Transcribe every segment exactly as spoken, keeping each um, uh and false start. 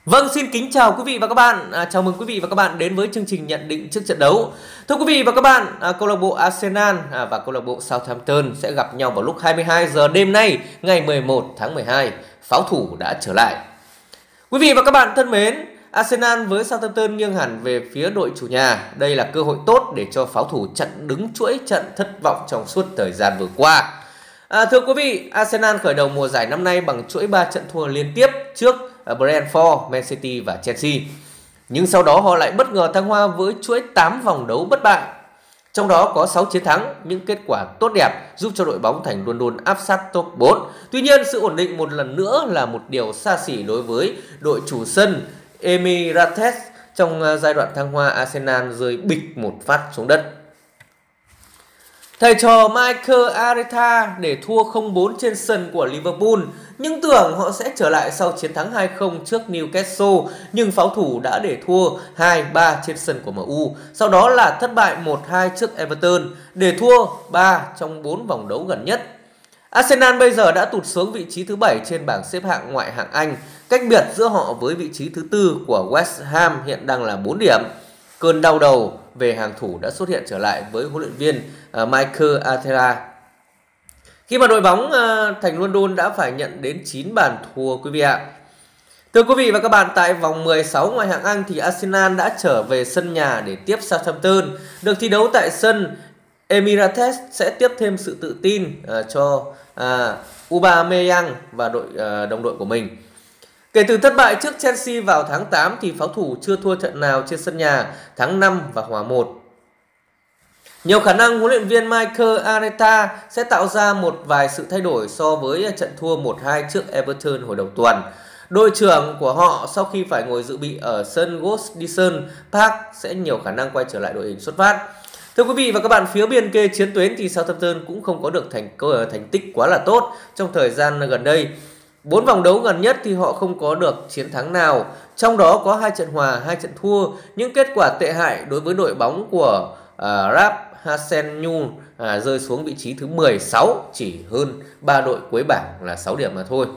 Vâng, xin kính chào quý vị và các bạn. À, chào mừng quý vị và các bạn đến với chương trình nhận định trước trận đấu. Thưa quý vị và các bạn, à, câu lạc bộ Arsenal à, và câu lạc bộ Southampton sẽ gặp nhau vào lúc hai mươi hai giờ đêm nay, ngày mười một tháng mười hai. Pháo thủ đã trở lại. Quý vị và các bạn thân mến, Arsenal với Southampton nghiêng hẳn về phía đội chủ nhà. Đây là cơ hội tốt để cho pháo thủ chặn đứng chuỗi trận thất vọng trong suốt thời gian vừa qua. À, thưa quý vị, Arsenal khởi đầu mùa giải năm nay bằng chuỗi ba trận thua liên tiếp trước Brentford, Man City và Chelsea. Nhưng sau đó họ lại bất ngờ thăng hoa với chuỗi tám vòng đấu bất bại. Trong đó có sáu chiến thắng, những kết quả tốt đẹp giúp cho đội bóng thành luôn luôn áp sát top bốn. Tuy nhiên, sự ổn định một lần nữa là một điều xa xỉ đối với đội chủ sân Emirates. Trong giai đoạn thăng hoa, Arsenal rơi bịch một phát xuống đất. Thầy trò Mikel Arteta để thua không bốn trên sân của Liverpool, nhưng tưởng họ sẽ trở lại sau chiến thắng hai không trước Newcastle, nhưng pháo thủ đã để thua hai ba trên sân của em u. Sau đó là thất bại một hai trước Everton, để thua ba trong bốn vòng đấu gần nhất. Arsenal bây giờ đã tụt xuống vị trí thứ bảy trên bảng xếp hạng ngoại hạng Anh, cách biệt giữa họ với vị trí thứ tư của West Ham hiện đang là bốn điểm. Cơn đau đầu về hàng thủ đã xuất hiện trở lại với huấn luyện viên uh, Mikel Arteta, khi mà đội bóng uh, thành London đã phải nhận đến chín bàn thua quý vị ạ. Thưa quý vị và các bạn, tại vòng mười sáu ngoại hạng Anh thì Arsenal đã trở về sân nhà để tiếp Southampton. Được thi đấu tại sân Emirates sẽ tiếp thêm sự tự tin uh, cho uh, Aubameyang và đội uh, đồng đội của mình. Kể từ thất bại trước Chelsea vào tháng tám thì pháo thủ chưa thua trận nào trên sân nhà, thắng năm và hòa một. Nhiều khả năng huấn luyện viên Mikel Arteta sẽ tạo ra một vài sự thay đổi so với trận thua một hai trước Everton hồi đầu tuần. Đội trưởng của họ sau khi phải ngồi dự bị ở sân Goodison Park sẽ nhiều khả năng quay trở lại đội hình xuất phát. Thưa quý vị và các bạn, phía bên kia chiến tuyến thì Southampton cũng không có được thành thành tích quá là tốt trong thời gian gần đây. Bốn vòng đấu gần nhất thì họ không có được chiến thắng nào, trong đó có hai trận hòa, hai trận thua. Những kết quả tệ hại đối với đội bóng của uh, Ralph Hasenhuttl uh, rơi xuống vị trí thứ mười sáu, chỉ hơn ba đội cuối bảng là sáu điểm mà thôi.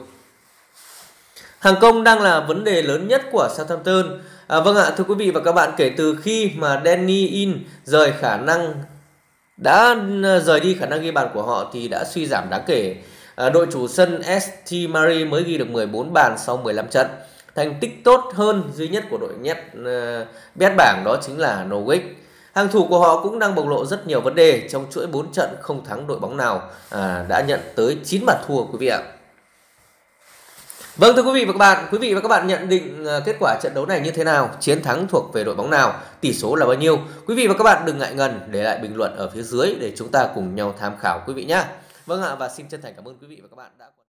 Hàng công đang là vấn đề lớn nhất của Southampton. À, vâng ạ, thưa quý vị và các bạn, kể từ khi mà Danny Ings rời khả năng đã rời đi khả năng ghi bàn của họ thì đã suy giảm đáng kể. À, đội chủ sân ét tê Marie mới ghi được mười bốn bàn sau mười lăm trận. Thành tích tốt hơn duy nhất của đội nhét uh, bét bảng đó chính là Norwich. Hàng thủ của họ cũng đang bộc lộ rất nhiều vấn đề trong chuỗi bốn trận không thắng đội bóng nào, à, đã nhận tới chín bàn thua quý vị ạ. Vâng, thưa quý vị và các bạn, quý vị và các bạn nhận định uh, kết quả trận đấu này như thế nào? Chiến thắng thuộc về đội bóng nào? Tỷ số là bao nhiêu? Quý vị và các bạn đừng ngại ngần để lại bình luận ở phía dưới để chúng ta cùng nhau tham khảo quý vị nhé. Vâng ạ, và xin chân thành cảm ơn quý vị và các bạn đã